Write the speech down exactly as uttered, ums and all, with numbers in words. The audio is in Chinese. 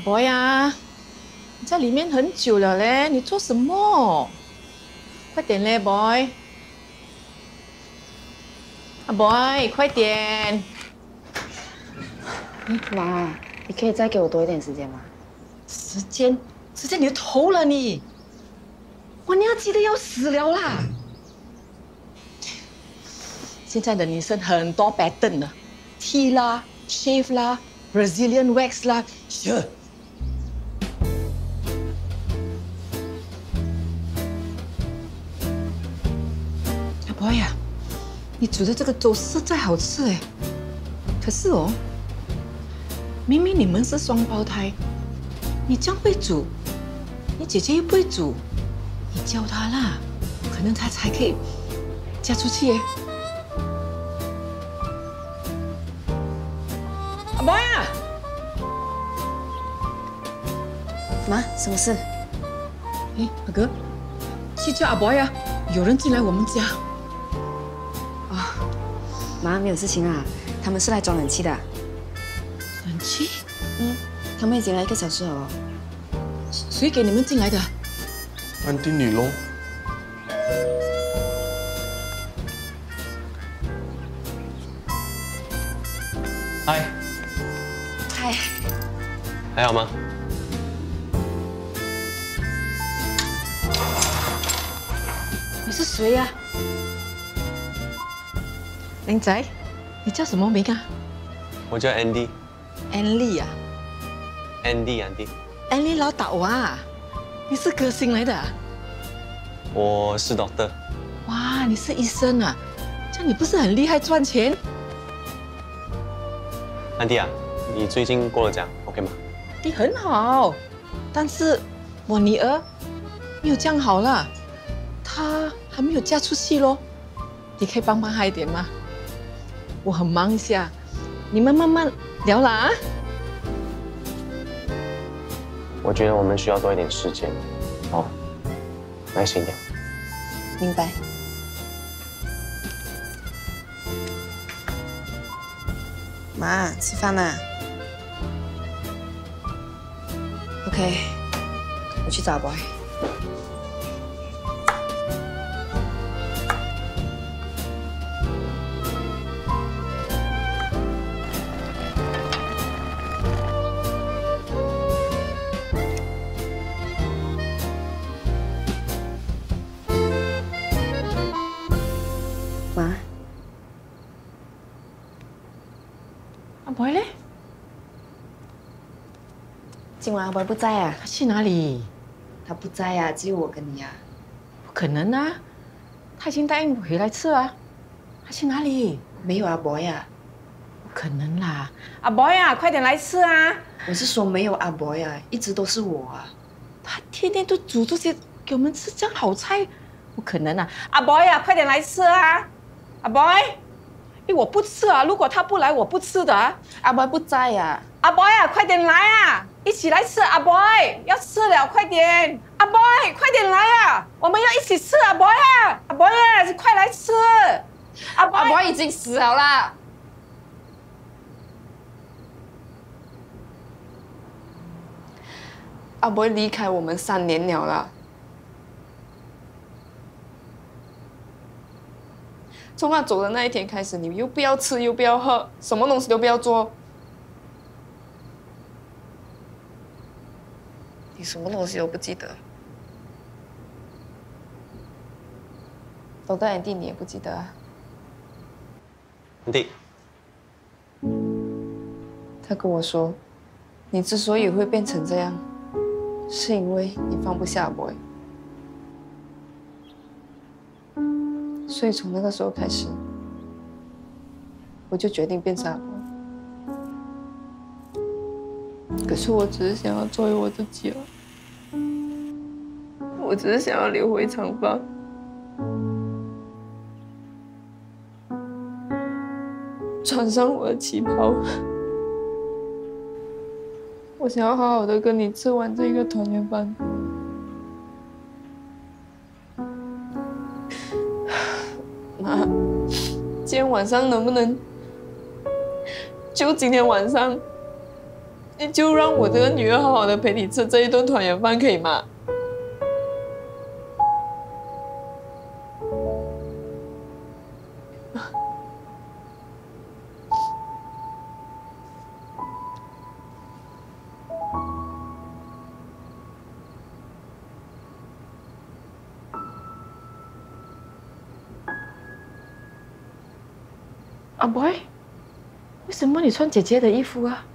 boy 呀，你在里面很久了嘞，你做什么？快点嘞 ，boy！ 啊 ，boy， 快点！ 妈，你可以再给我多一点时间吗？ 时间，时间你头了你！哇，你要急得要死了啦！现在的女生很多 pattern 的 ，T 啦 ，shave 啦 ，Brazilian wax 啦，是。阿 boy 呀，你煮的这个粥实在好吃哎，可是哦，明明你们是双胞胎，你这样会煮，你姐姐又不会煮，你教她啦，可能她才可以嫁出去耶。阿 boy 啊， 妈，什么事？ 哎，阿哥，去叫阿 boy 啊，有人进来我们家。 啊、哦，妈，没有事情啊，他们是来装冷气的。 冷气？ 嗯，他们已经来一个小时了哦。 谁给你们进来的？ 安迪女咯。 嗨。 嗨。 还好吗？ 你是谁呀、啊？林仔，你叫什么名啊？ 我叫 Andy。 Andy 啊 ？Andy Andy。 Andy 老倒啊，你是歌星来的、啊？ 我是 Doctor。 哇，你是医生啊？这样你不是很厉害赚钱？ 安迪啊，你最近过得怎样 ？OK 吗？ 你很好，但是我女儿没有这样好了，她还没有嫁出去咯。你可以帮帮她一点吗？我很忙一下，你们慢慢聊啦啊。 我觉得我们需要多一点时间，哦，耐心一点。 明白。妈，吃饭啦。OK， 我去找 boy。妈， 阿 boy 嘞？ 今晚阿 boy 不在啊？ 他去哪里？ 他不在啊，只有我跟你啊。 不可能啊！他已经答应回来吃啊。他去哪里？ 没有阿 boy 啊。 不可能啦！阿 boy 啊，快点来吃啊！ 我是说没有阿 boy 啊，一直都是我啊。 他天天都煮这些给我们吃，这样好菜，不可能啊！阿 boy 啊，快点来吃啊！阿 boy， 哎，我不吃啊！如果他不来，我不吃的啊！ 阿 boy 不在啊！ 阿 boy 啊，快点来啊！一起来吃，阿 boy， 要吃了，快点！阿 boy， 快点来啊！我们要一起吃，阿 boy 啊！阿 boy 啊，快来吃！阿 boy， 阿 boy 已经死了啦！阿 boy 离开我们三年了啦。从他走的那一天开始，你又不要吃，又不要喝，什么东西都不要做。你什么东西都不记得。都在你弟，你也不记得啊？ 安迪。 他跟我说，你之所以会变成这样，是因为你放不下阿 boy。所以从那个时候开始，我就决定变成阿 boy。可是我只是想要做回我自己了，我只是想要留回长发，穿上我的旗袍。我想要好好的跟你吃完这个团圆饭。妈，今天晚上能不能就今天晚上你就让我这个女儿好好的陪你吃这一顿团圆饭，可以吗？ 阿 boy，为什么你穿姐姐的衣服啊？